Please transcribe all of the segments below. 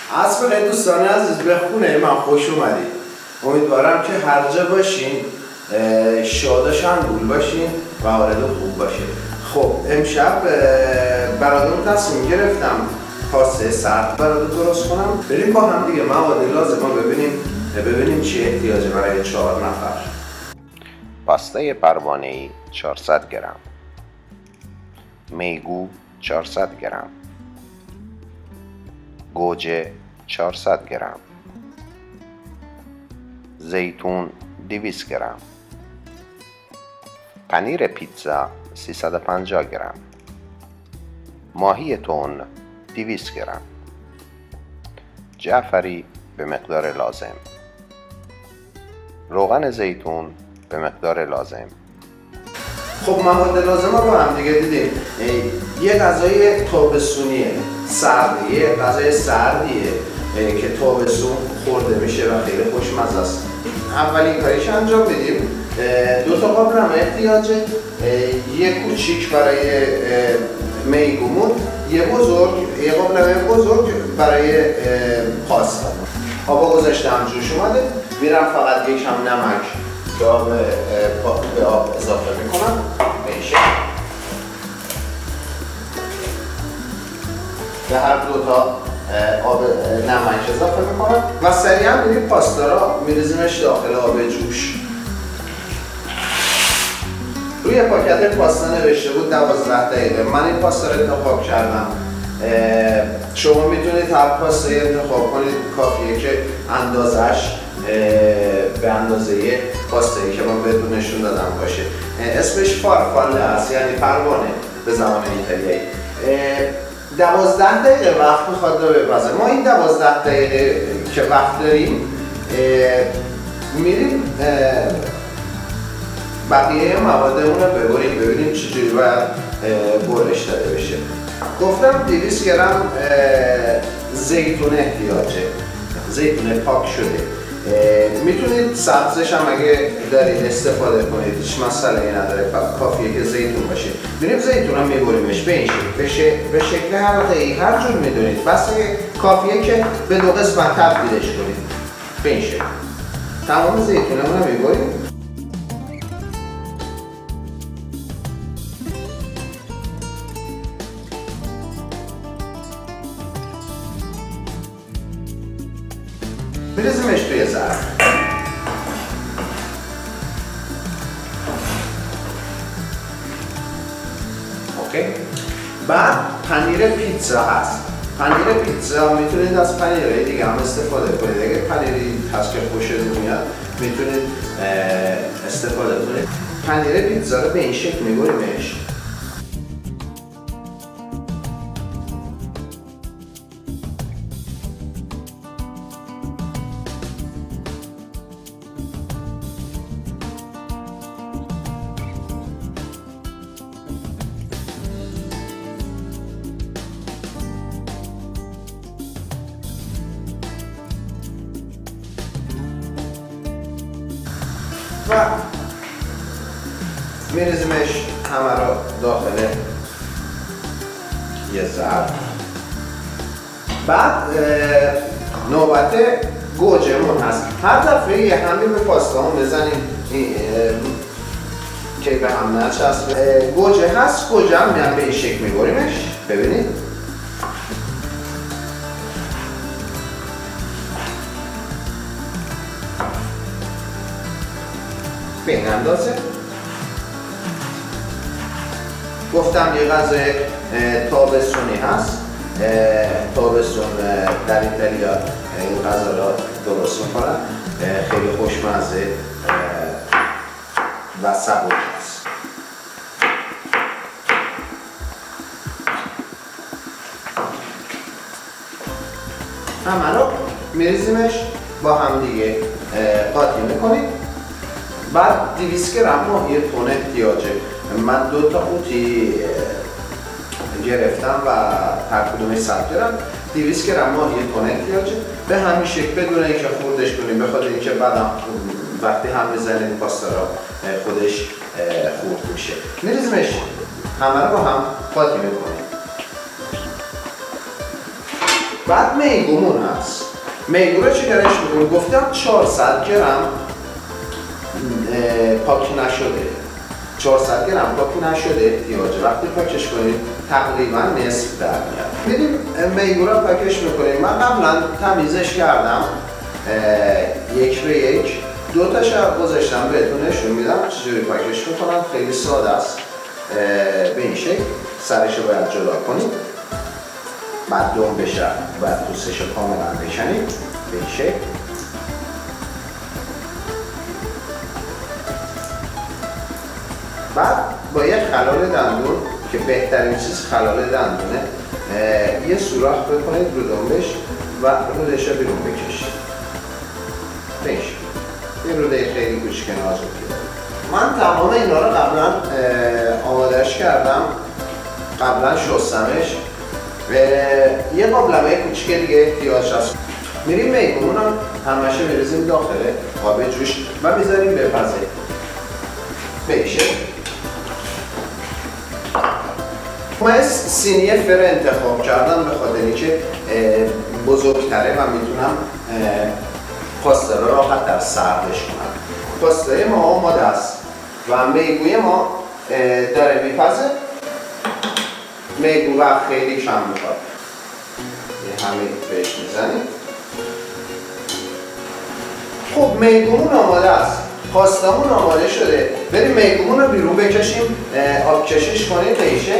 عصر بخیر دوستان عزیز، به خونه من خوش اومدید. امیدوارم که هر جا باشین شاد و شنگول باشین و حالتون خوب باشه. خب امشب براتون تصمیم گرفتم پاسته سرد براتون درست کنم. بریم با هم دیگه مواد لازم رو ببینیم چی احتیاجه برای 4 نفر. پاسته پروانه‌ای 400 گرم، میگو 400 گرم، گوجه 400 گرم، زیتون 200 گرم، پنیر پیتزا 350 گرم، ماهی تون 200 گرم، جعفری به مقدار لازم، روغن زیتون به مقدار لازم. خب مواد لازم رو با هم دیگه دیدیم. یه غذای تابستونیه، سردیه، یه غذای سردیه که تابستون خورده میشه و خیلی خوشمزه است. اولین کاریش انجام بدیم. 2 تا قابلمه احتیاجه، یه کوچیک برای میگومون، یه قابلمه بزرگ برای پاستا. آب گذاشتم جوش اومده، میرم فقط یکم نمک به آب اضافه میکنم میشه. به هر 2 تا آب نمک اضافه میکنم و سریعا میریم پاستا را میریزیمش داخل آب جوش. روی پاکت پاستا نوشته بود 12 دقیقه. من این پاستا رو انتخاب کردم. شما میتونید هر پاستایی انتخاب کنید، کافیه که اندازش به اندازه پاستایی که من بهتون نشون دادم باشه. اسمش فارفاله است، یعنی پروانه به زبان ایتالیایی. 12 دقیقه وقت میخواد رو بپزه. ما این 12 دقیقه که وقت داریم میریم بقیه موادمون رو ببریم ببینیم چجوری باید برش داده بشه. گفتم 200 گرم زیتون احتیاجه، زیتون پاک شده. میتونید سبزش هم اگه دارید استفاده کنید، هیچ مسئله نداره، کافیه که زیتون باشه. میریم زیتون هم میبریمش به این شکل، به شکل حلقه‌ای هر جور میدونید، بس کافیه که به 2 قسمت تبدیلش کنید به این شکل. تمام زیتونمون رو میبریم. میریزیمش توی ظرف. اوکی. بعد پنیر پیتزا هست. پنیر پیتزا میتونید از پنیرهای دیگه هم استفاده کنید. اگه پنیری هست که خوشتون میاد میتونید استفاده کنید. پنیر پیتزا رو به این شکل میبریمش. و میریزیمش همه رو داخل یه ظرف. بعد نوبت گوجهمون هست. هر دفعه یه همین به پاستا هم بزنیم که به هم نچسبه. گوجه هست، گوجه هم به این شکل میبریمش. ببینید به این اندازه. گفتم یه غذای تابستونی هست. تابستون در ایتالیا این غذا را درست میکنن، خیلی خوشمزه و سبک هست. همه رو میریزیمش با هم دیگه قاطی میکنیم. بعد 200 گرم ماهی تون احتیاجه. من 2 تا قوطی گرفتم و هر کدومش 100 گرم. 200 گرم ماهی تون احتیاجه. به همین شکل بدون اینکه خوردش کنیم، بخاطر اینکه بعدم وقتی هم بزنید پاستا را خودش خورد میشه. میریزیمش، همه رو با هم قاطی میکنیم. بعد میگومون هست. میگو رو چیکارش میکنیم؟ گفتم 400 گرم پاک نشده. 400 گرم پاک نشده احتیاجه. وقتی پاکش کنید تقریبا نصف در میاد. میریم میگو رو پاکش میکنیم. من قبلا تمیزش کردم 1 به 1. 2 تاش گذاشتم بهتون نشون میدم چجوری پاکش میکنم. خیلی ساده است. به این شکل سرش رو باید جدا کنید. بعد دوم بشه باید پوستش رو کاملا بکنید به این شکل. بعد با یک خلال دندون که بهترین چیز خلال دندونه یه سوراخ بکنید رو دنبش و رودش رو بیرون بکشید. به این شکل. یه روده خیلی کوچیک نازکی. من تمام اینا رو قبلا آمادهش کردم. قبلا شستمش. یه قابلمه کوچیک دیگه احتیاج هست. میریم میگومون رو همشه میریزیم داخل آب جوش و میذاریم بپزه. بشه. من سینی فر انتخاب کردم به خاطر اینکه بزرگتره و میتونم پاستا رو راحت در سردش کنم. پاستای ما آماده است و میگوی ما داره میپزه. میگو وقت خیلی کم میخواد. یه همین بهش میزنیم. خب میگومون آماده است. پاستامون آماده شده. بریم میگومون رو بیرون بکشیم. آب کشیش کنیم بشه.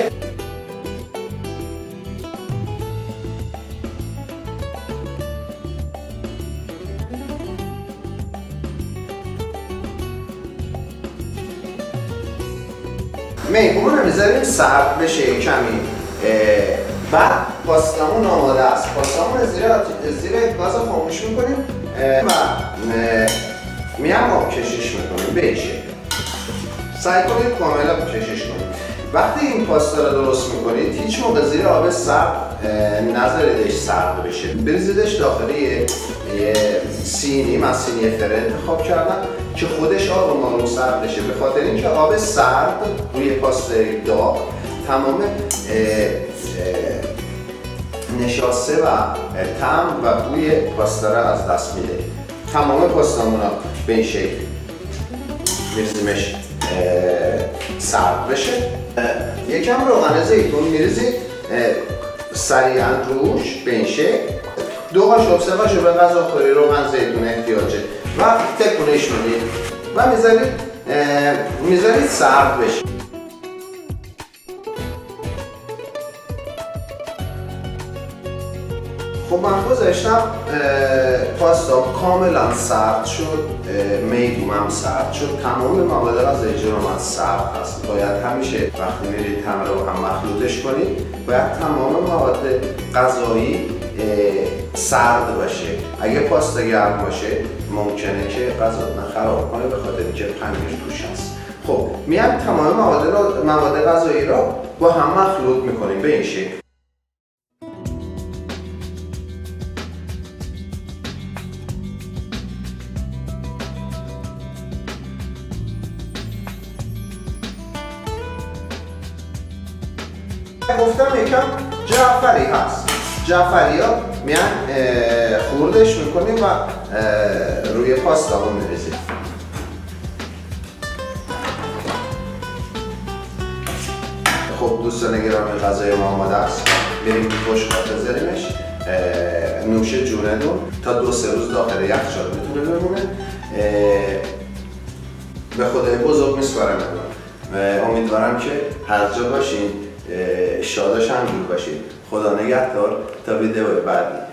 میگومون رو میذاریم سرد بشه کمی. بعد پاستامون آماده است. پاستامون زیر گاز خاموش میکنیم و میام آب کشیش میکنیم بشه. سعی کنید کاملا کشیش کنید. وقتی این پاستا رو درست میکنید هیچ موقع زیر آب سرد نذاریدش سرد بشه. بریزیدش داخل یه سینی. من سینی فر انتخاب کردم که خودش آروم آروم سرد بشه، به خاطر اینکه آب سرد روی پاستای داغ تمام نشاسته و طعم و بوی پاستا رو از دست میده. تمام پاستامون رو به این شکل میریزیمش سرد بشه. یکم روغن زیتون میریزید سریعا روش به این شکل. 2 قاشق 3 قاشق به غذاخوری روغن زیتون احتیاجه و تکونش میدید و میذارید سرد بشه. خب من گذاشتم پاستا کاملا سرد شد. میگومم سرد شد. تمام مواد غذایی من سرد هست. باید همیشه وقتی میرید تمر رو هم مخلوطش کنید باید تمام مواد غذایی سرد باشه. اگه پاستا گرم باشه ممکنه که غذاتون خراب کنه به خاطر اینکه پنیر توش هست. خب میام تمام مواد غذایی رو با هم مخلوط میکنیم به این شکل. گفتم یکم جعفری هست. جعفری ها میان خوردش میکنیم و روی پاستا رو میریزیم. خب دوستان گرامی غذای ما آماده است. بریم بشقاب بذاریمش نوش جونتون تا 2-3 روز داخل یخچال میتونه بمونه. به خدای بزرگ میسپارم. امیدوارم که هر جا باشین شاد و شنگول باشید. خدا نگهدار تا ویدیو بعدی.